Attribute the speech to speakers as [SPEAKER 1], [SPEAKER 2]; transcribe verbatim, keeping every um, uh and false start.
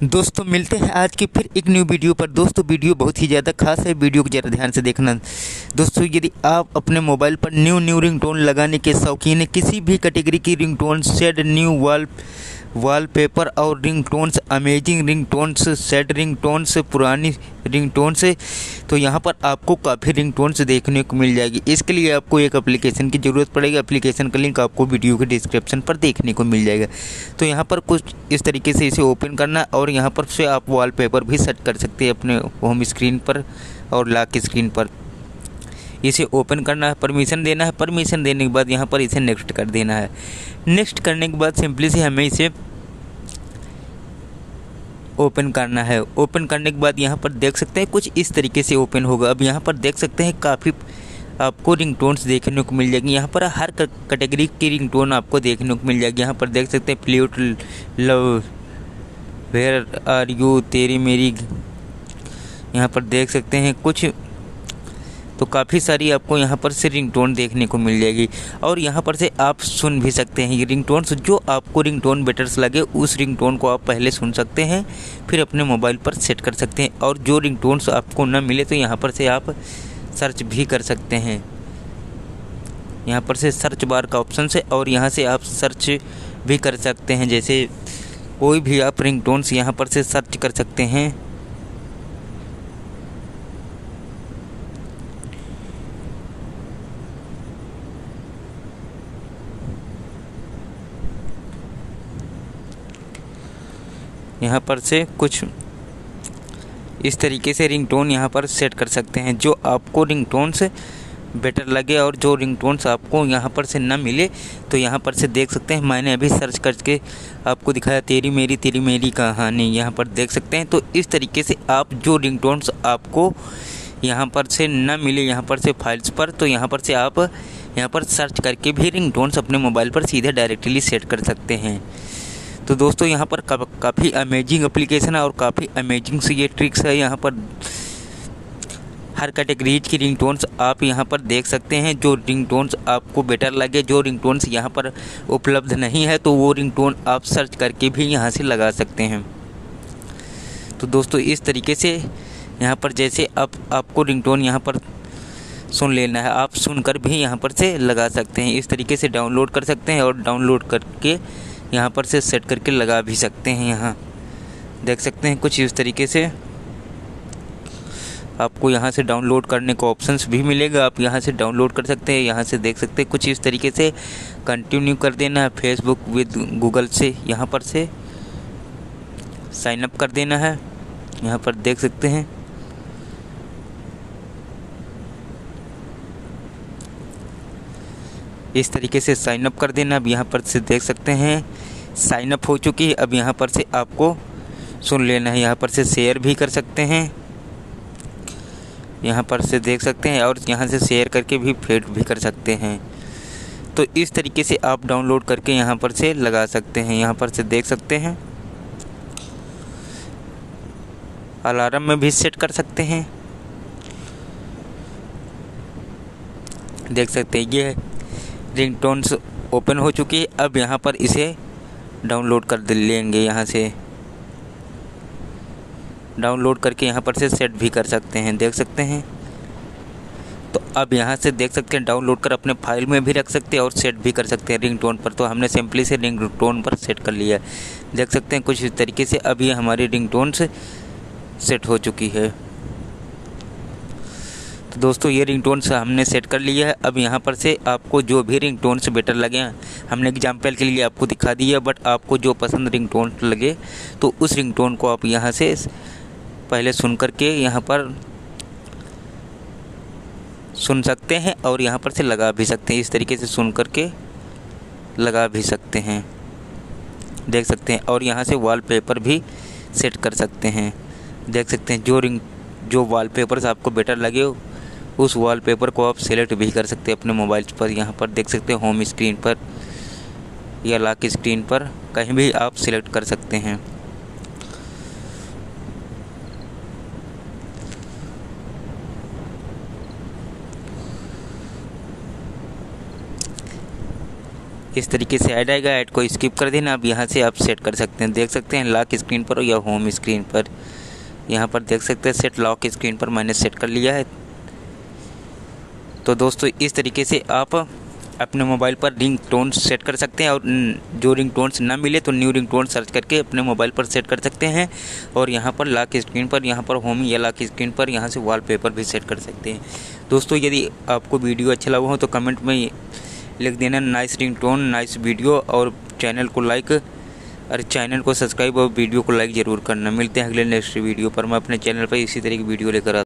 [SPEAKER 1] दोस्तों मिलते हैं आज की फिर एक न्यू वीडियो पर। दोस्तों वीडियो बहुत ही ज़्यादा खास है, वीडियो को ज़रा ध्यान से देखना। दोस्तों यदि आप अपने मोबाइल पर न्यू न्यू रिंगटोन लगाने के शौकीन हैं, किसी भी कैटेगरी की ringtone, sad new wall wallpaper और ringtones, amazing ringtones, sad ringtones, पुरानी रिंगटोन्स, तो यहाँ पर आपको काफ़ी रिंगटोन्स देखने को मिल जाएगी। इसके लिए आपको एक एप्लीकेशन की ज़रूरत पड़ेगी। एप्लीकेशन का लिंक आपको वीडियो के डिस्क्रिप्शन पर देखने को मिल जाएगा। तो यहाँ पर कुछ इस तरीके से इसे ओपन करना और यहाँ पर से आप वॉलपेपर भी सेट कर सकते हैं अपने होम स्क्रीन पर और लॉक स्क्रीन पर। इसे ओपन करना है, परमिशन देना है। परमिशन देने के बाद यहाँ पर इसे नेक्स्ट कर देना है। नेक्स्ट करने के बाद सिंपली से हमें इसे ओपन करना है। ओपन करने के बाद यहाँ पर देख सकते हैं कुछ इस तरीके से ओपन होगा। अब यहाँ पर देख सकते हैं काफ़ी आपको रिंगटोन्स देखने को मिल जाएगी। यहाँ पर हर कैटेगरी की रिंगटोन आपको देखने को मिल जाएगी। यहाँ पर देख सकते हैं flute, love, where are you, तेरी मेरी, यहाँ पर देख सकते हैं कुछ, तो काफ़ी सारी आपको यहाँ पर से रिंगटोन देखने को मिल जाएगी। और यहाँ पर से आप सुन भी सकते हैं ये रिंगटोन्स। जो आपको रिंगटोन बेटर्स लगे उस रिंगटोन को आप पहले सुन सकते हैं, फिर अपने मोबाइल पर सेट कर सकते हैं। और जो रिंगटोन्स आपको ना मिले तो यहाँ पर से आप सर्च भी कर सकते हैं। यहाँ पर से सर्च बार का ऑप्शन है और यहाँ से आप सर्च भी कर सकते हैं। जैसे कोई भी आप रिंगटोन्स यहाँ पर से सर्च कर सकते हैं। यहाँ पर से कुछ इस तरीके से रिंगटोन यहाँ पर सेट कर सकते हैं जो आपको रिंगटोन्स बेटर लगे। और जो रिंगटोन्स आपको यहाँ पर से ना मिले तो यहाँ पर से देख सकते हैं, मैंने अभी सर्च करके आपको दिखाया तेरी मेरी तेरी मेरी कहानी, यहाँ पर देख सकते हैं। तो इस तरीके से आप जो रिंगटोन्स आपको यहाँ पर से ना मिले यहाँ पर से फाइल्स पर, तो यहाँ पर से आप यहाँ पर सर्च करके भी रिंगटोन्स अपने मोबाइल पर सीधे डायरेक्टली सेट कर सकते हैं। तो दोस्तों यहाँ पर का, काफ़ी अमेजिंग एप्लीकेशन है और काफ़ी अमेजिंग सी ये ट्रिक्स है। यहाँ पर हर कैटेगरीज की रिंगटोन्स आप यहाँ पर देख सकते हैं। जो रिंगटोन्स आपको बेटर लगे, जो रिंगटोन्स यहाँ पर उपलब्ध नहीं है तो वो रिंगटोन आप सर्च करके भी यहाँ से लगा सकते हैं। तो दोस्तों इस तरीके से यहाँ पर जैसे आप आपको रिंगटोन यहाँ पर सुन लेना है, आप सुनकर भी यहाँ पर से लगा सकते हैं। इस तरीके से डाउनलोड कर सकते हैं और डाउनलोड करके यहाँ पर से सेट करके लगा भी सकते हैं। यहाँ देख सकते हैं कुछ इस तरीके से आपको यहाँ से डाउनलोड करने को ऑप्शंस भी मिलेगा। आप यहाँ से डाउनलोड कर सकते हैं। यहाँ से देख सकते हैं कुछ इस तरीके से कंटिन्यू कर देना है फेसबुक विद गूगल से। यहाँ पर से साइन अप कर देना है। यहाँ पर देख सकते हैं इस तरीके से साइन अप कर देना। अब यहाँ पर से देख सकते हैं साइन अप हो चुकी है। अब यहाँ पर से आपको सुन लेना है। यहाँ पर से शेयर भी कर सकते हैं, यहाँ पर से देख सकते हैं, और यहाँ से शेयर करके भी फेड भी कर सकते हैं। तो इस तरीके से आप डाउनलोड करके यहाँ पर से लगा सकते हैं। यहाँ पर से देख सकते हैं अलार्म में भी सेट कर सकते हैं। देख सकते हैं ये रिंगटोन्स ओपन हो चुकी है। अब यहाँ पर इसे डाउनलोड कर लेंगे। यहाँ से डाउनलोड करके यहाँ पर से सेट भी कर सकते हैं। देख सकते हैं तो अब यहाँ से देख सकते हैं डाउनलोड कर अपने फाइल में भी रख सकते हैं और सेट भी कर सकते हैं रिंगटोन पर। तो हमने सिंपली से रिंगटोन पर सेट कर लिया है। देख सकते हैं कुछ इस तरीके से अब ये हमारी रिंगटोन से सेट हो चुकी है। तो दोस्तों ये रिंगटोन से हमने सेट कर लिया है। अब यहाँ पर से आपको जो भी रिंगटोन से बेटर लगे, हमने एग्जाम्पल के लिए आपको दिखा दिया, बट आपको जो पसंद रिंगटोन लगे तो उस रिंगटोन को आप यहाँ से पहले सुन करके यहाँ पर सुन सकते हैं और यहाँ पर से लगा भी सकते हैं। इस तरीके से सुन करके लगा भी सकते हैं। देख सकते हैं और यहाँ से वॉलपेपर भी सेट कर सकते हैं। देख सकते हैं जो रिंग जो वॉलपेपर्स आपको बेटर लगे उस वॉलपेपर को आप सेलेक्ट भी कर सकते हैं अपने मोबाइल पर। यहाँ पर देख सकते हैं होम स्क्रीन पर या लॉक स्क्रीन पर कहीं भी आप सिलेक्ट कर सकते हैं। इस तरीके से ऐड आएगा, ऐड को स्किप कर देना। अब यहाँ से आप सेट कर सकते हैं, देख सकते हैं लॉक स्क्रीन पर या होम स्क्रीन पर। यहाँ पर देख सकते हैं सेट लॉक स्क्रीन पर मैंने सेट कर लिया है। तो दोस्तों इस तरीके से आप अपने मोबाइल पर रिंग टोन सेट कर सकते हैं, और जो रिंग टोन्स ना मिले तो न्यू रिंग टोन सर्च करके अपने मोबाइल पर सेट कर सकते हैं। और यहाँ पर लॉक स्क्रीन पर, यहाँ पर होम या लॉक स्क्रीन पर, यहाँ से वॉलपेपर भी सेट कर सकते हैं। दोस्तों यदि आपको वीडियो अच्छा लगा हो तो कमेंट में लिख देना nice ringtone, nice video, और चैनल को लाइक और चैनल को सब्सक्राइब और वीडियो को लाइक ज़रूर करना। मिलते हैं अगले नेक्स्ट वीडियो पर। मैं अपने चैनल पर इसी तरह की वीडियो लेकर आता हूँ।